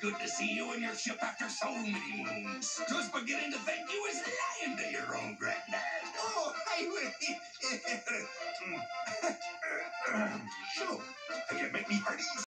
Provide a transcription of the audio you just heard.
good to see you and your ship after so many moons. Just beginning to think you was lying to your own granddad. Oh, I will. Sure, I can make me hearty.